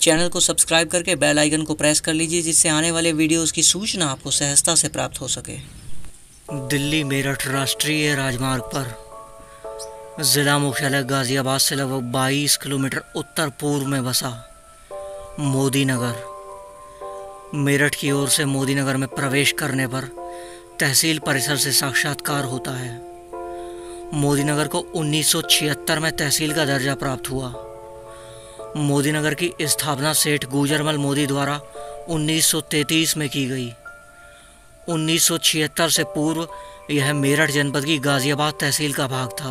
Channel को subscribe करके bell icon को प्रेस कर लीजिए, जिससे आने वाले वीडियोस की सूचना आपको सहजता से प्राप्त हो सके। दिल्ली मेरठ राष्ट्रीय राजमार्ग पर ज़िला मुख्यालय गाज़ियाबाद से लगभग 22 किलोमीटर उत्तर पूर्व में बसा मोदी नगर। मेरठ की ओर से मोदी नगर में प्रवेश करने पर तहसील परिसर से साक्षात्कार होता है। मोदी नगर को 1976 में तहसील का दर्जा प्राप्त हुआ। मोदी नगर की स्थापना सेठ गुजरमल मोदी द्वारा 1933 में की गई। 1976 से पूर्व यह मेरठ जनपद की गाज़ियाबाद तहसील का भाग था।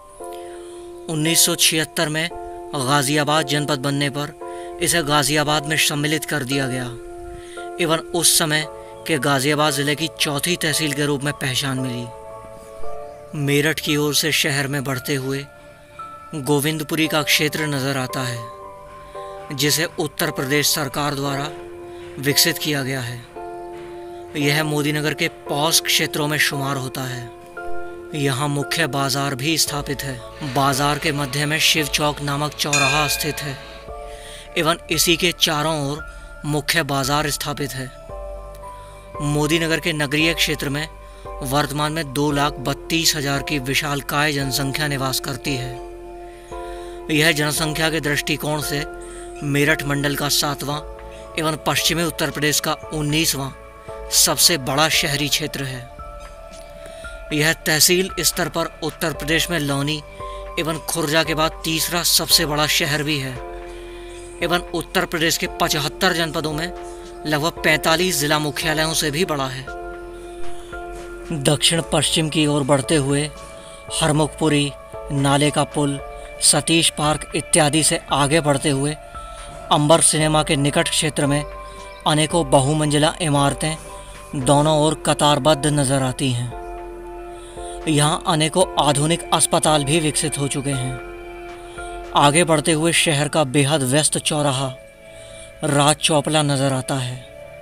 1976 में गाज़ियाबाद जनपद बनने पर इसे गाज़ियाबाद में सम्मिलित कर दिया गया एवं उस समय के गाज़ियाबाद ज़िले की चौथी तहसील के रूप में पहचान मिली। मेरठ की ओर से शहर में बढ़ते हुए गोविंदपुरी का क्षेत्र नज़र आता है, जिसे उत्तर प्रदेश सरकार द्वारा विकसित किया गया है। यह मोदी नगर के पॉश क्षेत्रों में शुमार होता है। यहाँ मुख्य बाजार भी स्थापित है। बाजार के मध्य में शिव चौक नामक चौराहा स्थित है एवं इसी के चारों ओर मुख्य बाजार स्थापित है। मोदी नगर के नगरीय क्षेत्र में वर्तमान में 2,32,000 की विशालकाय जनसंख्या निवास करती है। यह जनसंख्या के दृष्टिकोण से मेरठ मंडल का 7वां एवं पश्चिमी उत्तर प्रदेश का 19वां सबसे बड़ा शहरी क्षेत्र है। यह तहसील स्तर पर उत्तर प्रदेश में लौनी एवं खुर्जा के बाद तीसरा सबसे बड़ा शहर भी है एवं उत्तर प्रदेश के 75 जनपदों में लगभग 45 जिला मुख्यालयों से भी बड़ा है। दक्षिण पश्चिम की ओर बढ़ते हुए हरमुखपुरी, नाले का पुल, सतीश पार्क इत्यादि से आगे बढ़ते हुए अंबर सिनेमा के निकट क्षेत्र में अनेकों बहुमंजिला इमारतें दोनों ओर कतारबद्ध नजर आती हैं। यहाँ अनेकों आधुनिक अस्पताल भी विकसित हो चुके हैं। आगे बढ़ते हुए शहर का बेहद व्यस्त चौराहा राज चौपला नजर आता है।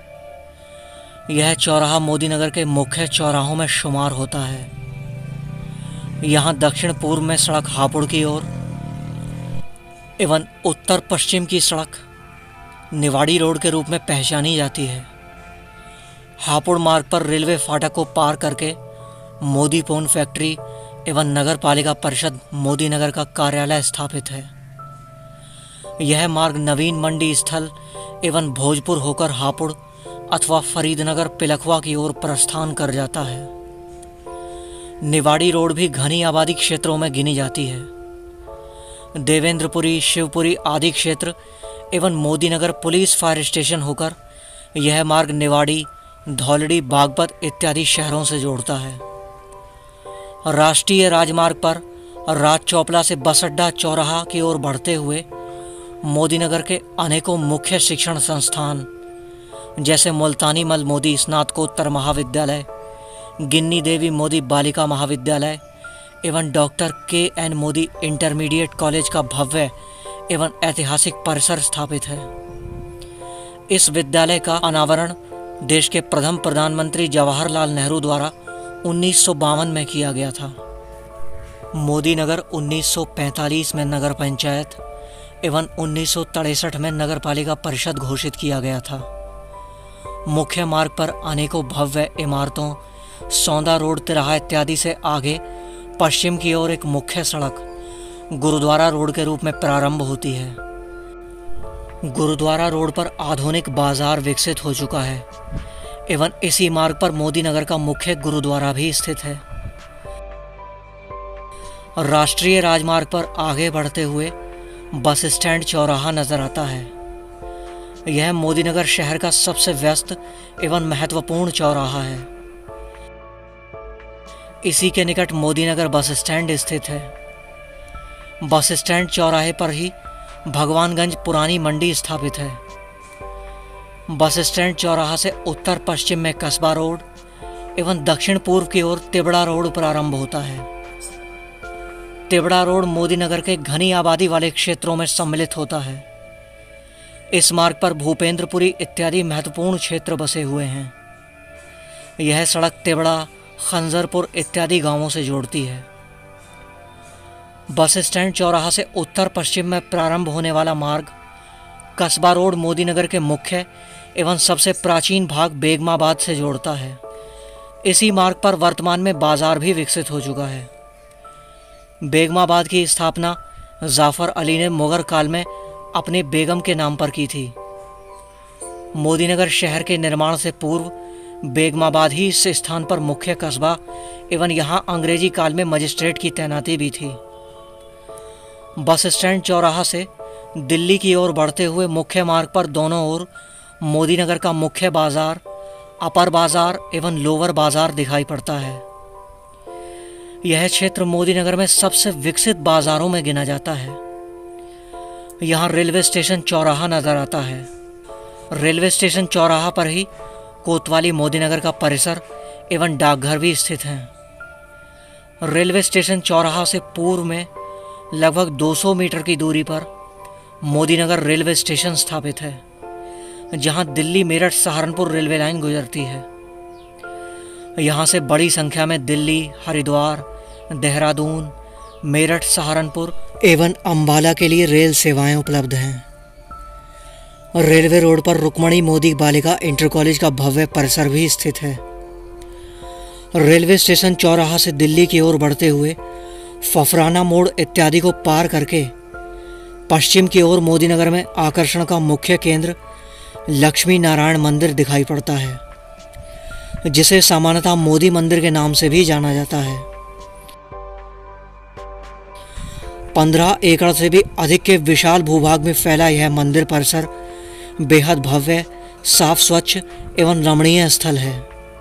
यह चौराहा मोदी नगर के मुख्य चौराहों में शुमार होता है। यहाँ दक्षिण पूर्व में सड़क हापुड़ की ओर एवं उत्तर पश्चिम की सड़क निवाड़ी रोड के रूप में पहचानी जाती है। हापुड़ मार्ग पर रेलवे फाटक को पार करके मोदी पोन फैक्ट्री एवं नगर पालिका परिषद मोदी नगर का कार्यालय स्थापित है। यह मार्ग नवीन मंडी स्थल एवं भोजपुर होकर हापुड़ अथवा फरीदनगर पिलखवा की ओर प्रस्थान कर जाता है। निवाड़ी रोड भी घनी आबादी क्षेत्रों में गिनी जाती है। देवेंद्रपुरी, शिवपुरी आदि क्षेत्र एवं Modi Nagar police fire station होकर यह मार्ग निवाड़ी, धौलड़ी, बागपत इत्यादि शहरों से जोड़ता है। राष्ट्रीय राजमार्ग पर राज चौपला से बस अड्डा चौराहा की ओर बढ़ते हुए मोदी नगर के अनेकों मुख्य शिक्षण संस्थान जैसे मुल्तानी मल मोदी स्नातकोत्तर महाविद्यालय, गिन्नी देवी मोदी बालिका महाविद्यालय एवं doctor K N. Modi intermediate college का भव्य एवं ऐतिहासिक परिसर स्थापित है। इस विद्यालय का अनावरण देश के प्रथम प्रधानमंत्री जवाहरलाल नेहरू द्वारा 1952 में किया गया था। मोदी नगर 1945 में नगर पंचायत एवं 1963 में नगर पालिका परिषद घोषित किया गया था। मुख्य मार्ग पर अनेकों भव्य इमारतों, सौंदा रोड, तिराहा इत्यादि से आगे पश्चिम की ओर एक मुख्य सड़क गुरुद्वारा रोड के रूप में प्रारंभ होती है। गुरुद्वारा रोड पर आधुनिक बाजार विकसित हो चुका है एवं इसी मार्ग पर मोदी नगर का मुख्य गुरुद्वारा भी स्थित है। राष्ट्रीय राजमार्ग पर आगे बढ़ते हुए बस स्टैंड चौराहा नजर आता है। यह मोदी नगर शहर का सबसे व्यस्त एवं महत्वपूर्ण चौराहा है। इसी के निकट मोदी नगर बस स्टैंड स्थित है। बस स्टैंड चौराहे पर ही भगवानगंज पुरानी मंडी स्थापित है। बस स्टैंड चौराहा से उत्तर पश्चिम में कस्बा रोड एवं दक्षिण पूर्व की ओर तिबड़ा रोड प्रारंभ होता है। तिबड़ा रोड मोदी नगर के घनी आबादी वाले क्षेत्रों में सम्मिलित होता है। इस मार्ग पर भूपेंद्रपुरी इत्यादि महत्वपूर्ण क्षेत्र बसे हुए हैं। यह सड़क तिबड़ा, खंजरपुर इत्यादि गांवों से जोड़ती है। बस स्टैंड चौराहा से उत्तर पश्चिम में प्रारंभ होने वाला मार्ग कस्बा रोड मोदीनगर के मुख्य एवं सबसे प्राचीन भाग बेगमाबाद से जोड़ता है। इसी मार्ग पर वर्तमान में बाजार भी विकसित हो चुका है। बेगमाबाद की स्थापना जाफर अली ने मुगल काल में अपनी बेगम के नाम पर की थी। मोदीनगर शहर के निर्माण से पूर्व बेगमाबाद ही इस स्थान पर मुख्य कस्बा एवं यहाँ अंग्रेजी काल में मजिस्ट्रेट की तैनाती भी थी। बस स्टैंड चौराहा से दिल्ली की ओर बढ़ते हुए मुख्य मार्ग पर दोनों ओर मोदीनगर का मुख्य बाजार, अपर बाजार एवं लोअर बाजार दिखाई पड़ता है। यह क्षेत्र मोदीनगर में सबसे विकसित बाजारों में गिना जाता है। यहाँ रेलवे स्टेशन चौराहा नजर आता है। रेलवे स्टेशन चौराहा पर ही कोतवाली मोदीनगर का परिसर एवं डाकघर भी स्थित हैं। रेलवे स्टेशन चौराहा से पूर्व में लगभग 200 मीटर की दूरी पर मोदीनगर रेलवे स्टेशन स्थापित है, जहां दिल्ली मेरठ सहारनपुर रेलवे लाइन गुजरती है। यहां से बड़ी संख्या में दिल्ली, हरिद्वार, देहरादून, मेरठ, सहारनपुर एवं अंबाला के लिए रेल सेवाएं उपलब्ध हैं। रेलवे रोड पर रुक्मणी मोदी बालिका इंटर कॉलेज का भव्य परिसर भी स्थित है। रेलवे स्टेशन चौराहा से दिल्ली की ओर बढ़ते हुए फफराना मोड़ इत्यादि को पार करके पश्चिम की ओर मोदीनगर में आकर्षण का मुख्य केंद्र लक्ष्मी नारायण मंदिर दिखाई पड़ता है, जिसे सामान्यतः मोदी मंदिर के नाम से भी जाना जाता है। 15 एकड़ से भी अधिक के विशाल भूभाग में फैला यह मंदिर परिसर बेहद भव्य, साफ, स्वच्छ एवं रमणीय स्थल है।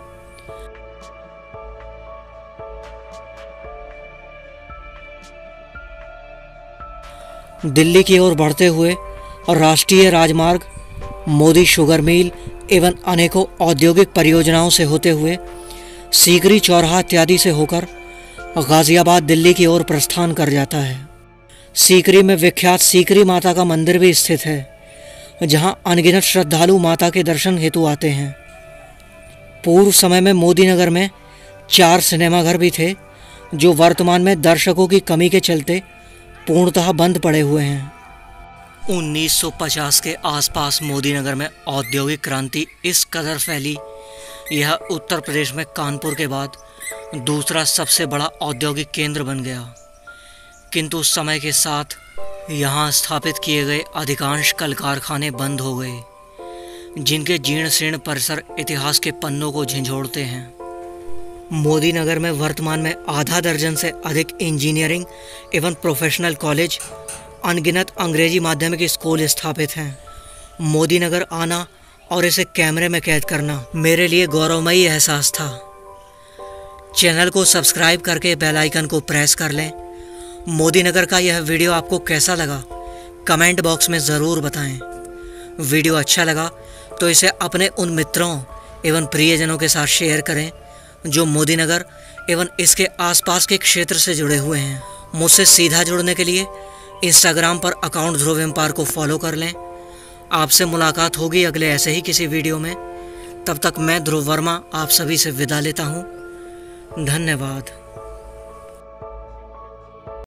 दिल्ली की ओर बढ़ते हुए और राष्ट्रीय राजमार्ग, मोदी शुगर मिल एवं अनेकों औद्योगिक परियोजनाओं से होते हुए सीकरी चौराहा इत्यादि से होकर गाजियाबाद दिल्ली की ओर प्रस्थान कर जाता है। सीकरी में विख्यात सीकरी माता का मंदिर भी स्थित है, जहां अनगिनत श्रद्धालु माता के दर्शन हेतु आते हैं। पूर्व समय में मोदीनगर में 4 सिनेमाघर भी थे, जो वर्तमान में दर्शकों की कमी के चलते पूर्णतः बंद पड़े हुए हैं। 1950 के आसपास मोदीनगर में औद्योगिक क्रांति इस कदर फैली, यह उत्तर प्रदेश में कानपुर के बाद दूसरा सबसे बड़ा औद्योगिक केंद्र बन गया। किंतु समय के साथ यहाँ स्थापित किए गए अधिकांश कल कारखाने बंद हो गए, जिनके जीर्ण शीर्ण परिसर इतिहास के पन्नों को झंझोड़ते हैं। मोदीनगर में वर्तमान में आधा दर्जन से अधिक इंजीनियरिंग एवं प्रोफेशनल कॉलेज, अनगिनत अंग्रेजी माध्यमिक स्कूल स्थापित हैं। मोदीनगर आना और इसे कैमरे में कैद करना मेरे लिए गौरवमयी एहसास था। चैनल को सब्सक्राइब करके बेल आइकन को प्रेस कर लें। मोदीनगर का यह वीडियो आपको कैसा लगा, कमेंट बॉक्स में ज़रूर बताएं। वीडियो अच्छा लगा तो इसे अपने उन मित्रों एवं प्रियजनों के साथ शेयर करें जो मोदीनगर एवं इसके आसपास के क्षेत्र से जुड़े हुए हैं। मुझसे सीधा जुड़ने के लिए इंस्टाग्राम पर अकाउंट ध्रुव एम्पायर को फॉलो कर लें। आपसे मुलाकात होगी अगले ऐसे ही किसी वीडियो में। तब तक मैं ध्रुव वर्मा आप सभी से विदा लेता हूँ। धन्यवाद।